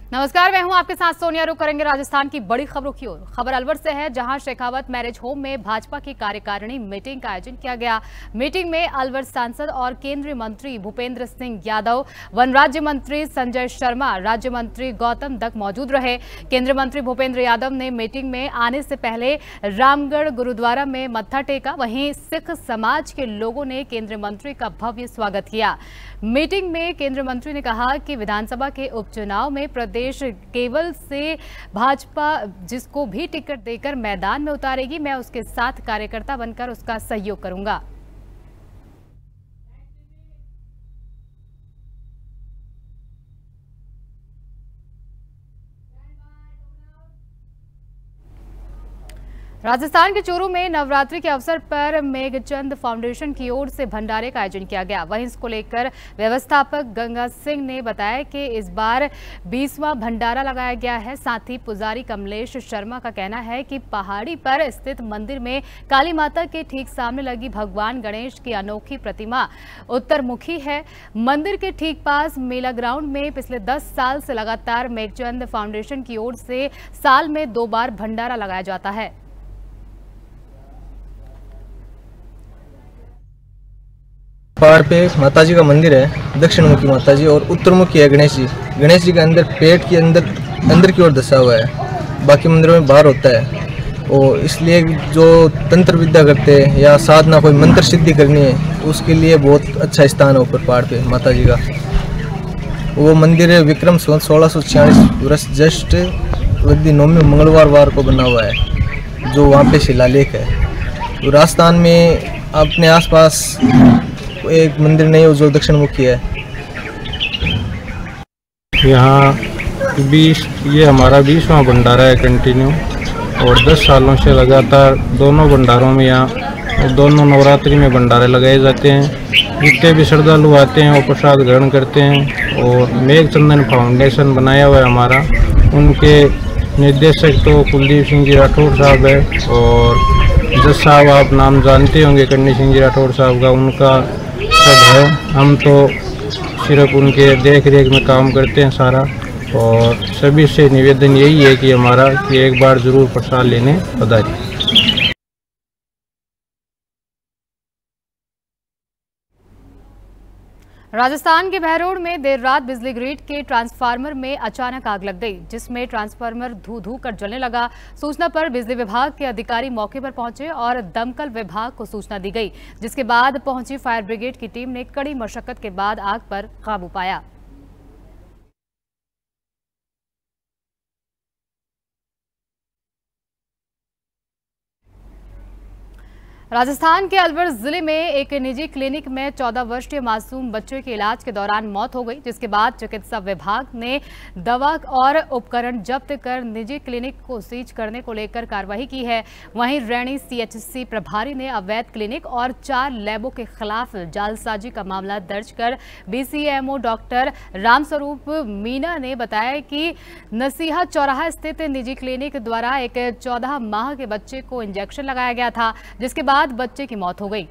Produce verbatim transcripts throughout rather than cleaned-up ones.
नमस्कार, मैं हूं आपके साथ सोनिया। रुक करेंगे राजस्थान की बड़ी खबरों की ओर। खबर अलवर से है, जहां शेखावत मैरिज होम में भाजपा की कार्यकारिणी मीटिंग का आयोजन किया गया। मीटिंग में अलवर सांसद और केंद्रीय मंत्री भूपेंद्र सिंह यादव, वन राज्य मंत्री संजय शर्मा, राज्य मंत्री गौतम दत्त मौजूद रहे। केंद्रीय मंत्री भूपेंद्र यादव ने मीटिंग में आने से पहले रामगढ़ गुरुद्वारा में मत्था टेका। वहीं सिख समाज के लोगों ने केंद्रीय मंत्री का भव्य स्वागत किया। मीटिंग में केंद्रीय मंत्री ने कहा कि विधानसभा के उपचुनाव में प्रदेश केवल से भाजपा जिसको भी टिकट देकर मैदान में उतारेगी, मैं उसके साथ कार्यकर्ता बनकर उसका सहयोग करूंगा। राजस्थान के चूरू में नवरात्रि के अवसर पर मेघचंद फाउंडेशन की ओर से भंडारे का आयोजन किया गया। वहीं इसको लेकर व्यवस्थापक गंगा सिंह ने बताया कि इस बार बीसवां भंडारा लगाया गया है। साथ ही पुजारी कमलेश शर्मा का कहना है कि पहाड़ी पर स्थित मंदिर में काली माता के ठीक सामने लगी भगवान गणेश की अनोखी प्रतिमा उत्तरमुखी है। मंदिर के ठीक पास मेला ग्राउंड में पिछले दस साल से लगातार मेघचंद फाउंडेशन की ओर से साल में दो बार भंडारा लगाया जाता है। पहाड़ पे माता जी का मंदिर है, दक्षिण मुखी माता जी, और उत्तर मुखी है गणेश जी। गणेश जी के अंदर पेट के अंदर अंदर की ओर दसा हुआ है, बाकी मंदिरों में बाहर होता है। और इसलिए जो तंत्र विद्या करते हैं या साधना, कोई मंत्र सिद्धि करनी है, उसके लिए बहुत अच्छा स्थान है ऊपर पहाड़ पे माता जी का। वो मंदिर है विक्रम सोलह सौ छियालीस वर्ष जस्ट वद्दी नौवीं मंगलवार वार को बना हुआ है, जो वहाँ पे शिलालेख है। तो राजस्थान में अपने आसपास एक मंदिर नहीं हो जो दक्षिण मुखी है। यहाँ बीस ये हमारा बीसवां भंडारा है कंटिन्यू, और दस सालों से लगातार दोनों भंडारों में यहाँ दोनों नवरात्रि में भंडारे लगाए जाते हैं। जितने भी श्रद्धालु आते हैं वो प्रसाद ग्रहण करते हैं। और मेघचंदन फाउंडेशन बनाया हुआ है हमारा, उनके निर्देशक तो कुलदीप सिंह जी राठौड़ साहब है, और जज साहब आप नाम जानते होंगे करणी सिंह जी राठौड़ साहब का, उनका सब है। हम तो सिर्फ उनके देख रेख में काम करते हैं सारा। और सभी से निवेदन यही है कि हमारा कि एक बार जरूर प्रसाद लेने पधारिए। राजस्थान के बहरोड में देर रात बिजली ग्रिड के ट्रांसफार्मर में अचानक आग लग गई, जिसमें ट्रांसफार्मर धू धू कर जलने लगा। सूचना पर बिजली विभाग के अधिकारी मौके पर पहुंचे और दमकल विभाग को सूचना दी गई, जिसके बाद पहुंची फायर ब्रिगेड की टीम ने कड़ी मशक्कत के बाद आग पर काबू पाया। राजस्थान के अलवर जिले में एक निजी क्लिनिक में चौदह वर्षीय मासूम बच्चे के इलाज के दौरान मौत हो गई, जिसके बाद चिकित्सा विभाग ने दवा और उपकरण जब्त कर निजी क्लिनिक को सीज करने को लेकर कार्रवाई की है। वहीं रैणी सीएचसी प्रभारी ने अवैध क्लिनिक और चार लैबों के खिलाफ जालसाजी का मामला दर्ज कर बीसीएमओ डॉक्टर रामस्वरूप मीना ने बताया कि नसीहा चौराहा स्थित निजी क्लिनिक द्वारा एक चौदह माह के बच्चे को इंजेक्शन लगाया गया था, जिसके बाद बच्चे की मौत हो गई।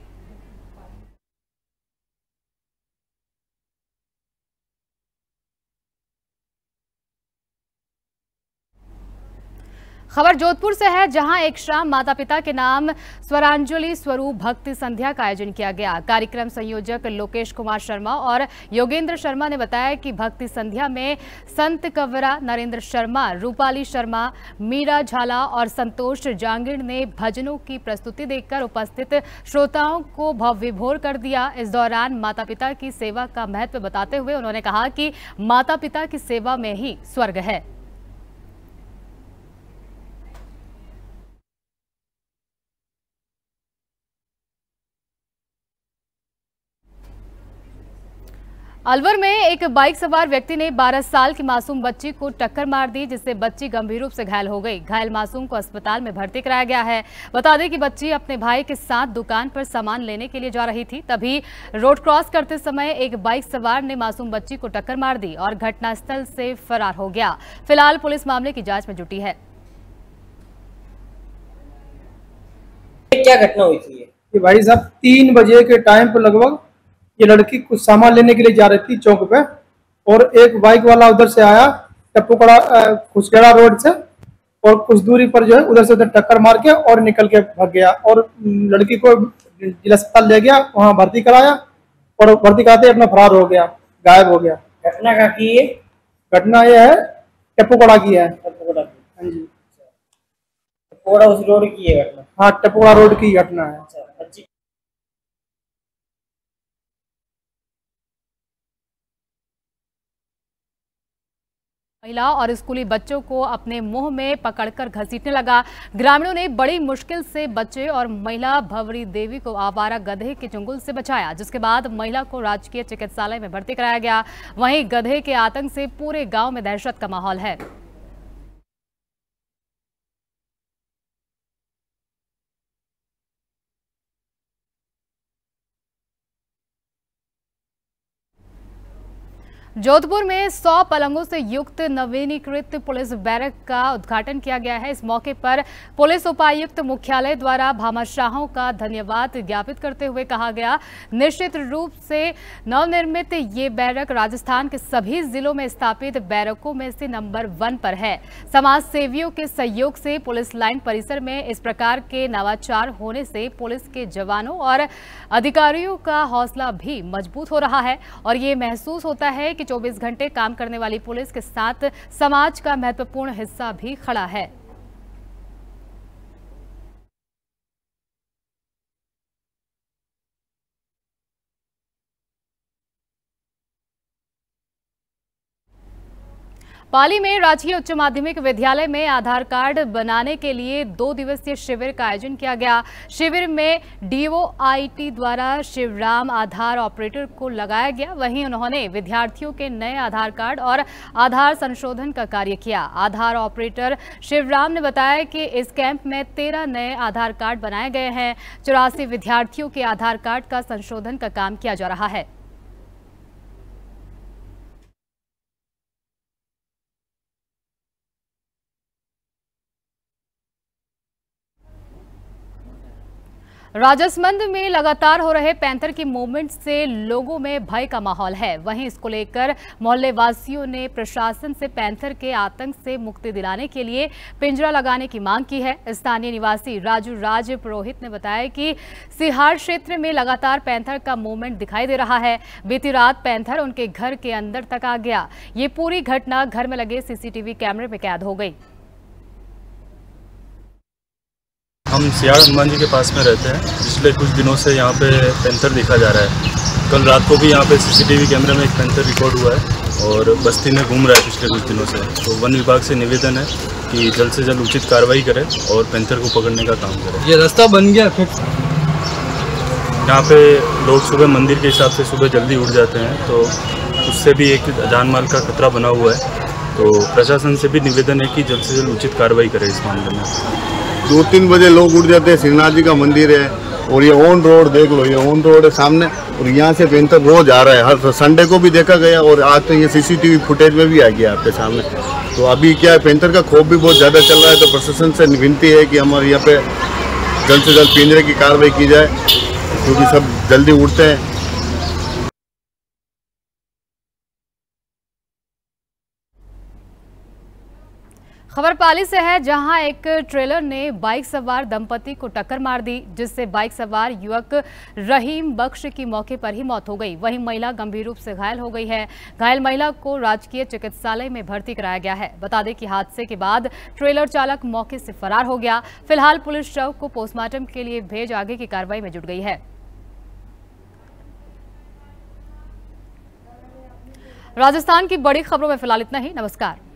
खबर जोधपुर से है, जहां एक शाम माता पिता के नाम स्वरांजलि स्वरूप भक्ति संध्या का आयोजन किया गया। कार्यक्रम संयोजक लोकेश कुमार शर्मा और योगेंद्र शर्मा ने बताया कि भक्ति संध्या में संत कवरा नरेंद्र शर्मा, रूपाली शर्मा, मीरा झाला और संतोष जांगिड़ ने भजनों की प्रस्तुति देकर उपस्थित श्रोताओं को भवविभोर कर दिया। इस दौरान माता पिता की सेवा का महत्व बताते हुए उन्होंने कहा कि माता पिता की सेवा में ही स्वर्ग है। अलवर में एक बाइक सवार व्यक्ति ने बारह साल की मासूम बच्ची को टक्कर मार दी, जिससे बच्ची गंभीर रूप से घायल हो गई। घायल मासूम को अस्पताल में भर्ती कराया गया है। बता दें कि बच्ची अपने भाई के साथ दुकान पर सामान लेने के लिए जा रही थी, तभी रोड क्रॉस करते समय एक बाइक सवार ने मासूम बच्ची को टक्कर मार दी और घटनास्थल से फरार हो गया। फिलहाल पुलिस मामले की जांच में जुटी है। क्या घटना हुई थी? ये भाई साहब तीन बजे के टाइम पर लगभग ये लड़की कुछ सामान लेने के लिए जा रही थी चौक पे, और एक बाइक वाला उधर से आया टप्पूकड़ा खुशगड़ा रोड से, और कुछ दूरी पर जो है उधर से उधर टक्कर मार के और निकल के भाग गया, और लड़की को जिला अस्पताल ले गया, वहां भर्ती कराया और भर्ती कराते अपना फरार हो गया, गायब हो गया। घटना का की है? घटना यह है टप्पूकड़ा की है। टप्पूकड़ा की? हाँ जी, टप्पूकड़ा उस रोड की है घटना? हाँ, टप्पूकड़ा रोड की घटना है। अच्छा, बच्ची महिला और स्कूली बच्चों को अपने मुंह में पकड़कर घसीटने लगा। ग्रामीणों ने बड़ी मुश्किल से बच्चे और महिला भंवरी देवी को आवारा गधे के चंगुल से बचाया, जिसके बाद महिला को राजकीय चिकित्सालय में भर्ती कराया गया। वहीं गधे के आतंक से पूरे गांव में दहशत का माहौल है। जोधपुर में सौ पलंगों से युक्त नवीनीकृत पुलिस बैरक का उद्घाटन किया गया है। इस मौके पर पुलिस उपायुक्त मुख्यालय द्वारा भामाशाहों का धन्यवाद ज्ञापित करते हुए कहा गया, निश्चित रूप से नवनिर्मित ये बैरक राजस्थान के सभी जिलों में स्थापित बैरकों में से नंबर वन पर है। समाज सेवियों के सहयोग से पुलिस लाइन परिसर में इस प्रकार के नवाचार होने से पुलिस के जवानों और अधिकारियों का हौसला भी मजबूत हो रहा है और ये महसूस होता है कि चौबीस घंटे काम करने वाली पुलिस के साथ समाज का महत्वपूर्ण हिस्सा भी खड़ा है। पाली में राजकीय उच्च माध्यमिक विद्यालय में आधार कार्ड बनाने के लिए दो दिवसीय शिविर का आयोजन किया गया। शिविर में डीओआईटी द्वारा शिवराम आधार ऑपरेटर को लगाया गया। वहीं उन्होंने विद्यार्थियों के नए आधार कार्ड और आधार संशोधन का कार्य किया। आधार ऑपरेटर शिवराम ने बताया कि इस कैंप में तेरह नए आधार कार्ड बनाए गए हैं। चौरासी विद्यार्थियों के आधार कार्ड का संशोधन का काम किया जा रहा है। राजसमंद में लगातार हो रहे पैंथर की मूवमेंट से लोगों में भय का माहौल है। वहीं इसको लेकर मोहल्ले वासियों ने प्रशासन से पैंथर के आतंक से मुक्ति दिलाने के लिए पिंजरा लगाने की मांग की है। स्थानीय निवासी राजू राज पुरोहित ने बताया कि सिहार क्षेत्र में लगातार पैंथर का मूवमेंट दिखाई दे रहा है। बीती रात पैंथर उनके घर के अंदर तक आ गया। ये पूरी घटना घर में लगे सीसीटीवी कैमरे में कैद हो गई। हम सियाड़ हनुमान जी के पास में रहते हैं। पिछले कुछ दिनों से यहाँ पे पैंथर देखा जा रहा है। कल रात को भी यहाँ पे सीसीटीवी कैमरे में एक पैंथर रिकॉर्ड हुआ है और बस्ती में घूम रहा है पिछले कुछ दिनों से। तो वन विभाग से निवेदन है कि जल्द से जल्द उचित कार्रवाई करें और पैंथर को पकड़ने का काम करें। ये रास्ता बन गया फिर यहाँ पे लोग सुबह मंदिर के हिसाब से सुबह जल्दी उठ जाते हैं, तो उससे भी एक जान माल का खतरा बना हुआ है। तो प्रशासन से भी निवेदन है कि जल्द से जल्द उचित कार्रवाई करें इस मामले में। दो तीन बजे लोग उठ जाते हैं। श्रीनाथ जी का मंदिर है और ये ऑन रोड देख लो, ये ऑन रोड है सामने, और यहाँ से पैंथर रोज आ रहा है। हर संडे को भी देखा गया और आज तो ये सीसीटीवी फुटेज में भी आ गया आपके सामने। तो अभी क्या है, पैंथर का खौफ भी बहुत ज़्यादा चल रहा है। तो प्रशासन से विनती है कि हमारे यहाँ पे जल्द से जल्द पिंजरे की कार्रवाई की जाए, क्योंकि सब जल्दी उठते हैं। खबर पाली से है, जहां एक ट्रेलर ने बाइक सवार दंपति को टक्कर मार दी, जिससे बाइक सवार युवक रहीम बख्श की मौके पर ही मौत हो गई। वहीं महिला गंभीर रूप से घायल हो गई है। घायल महिला को राजकीय चिकित्सालय में भर्ती कराया गया है। बता दें कि हादसे के बाद ट्रेलर चालक मौके से फरार हो गया। फिलहाल पुलिस शव को पोस्टमार्टम के लिए भेज आगे की कार्रवाई में जुट गई है। राजस्थान की बड़ी खबरों में फिलहाल इतना ही। नमस्कार।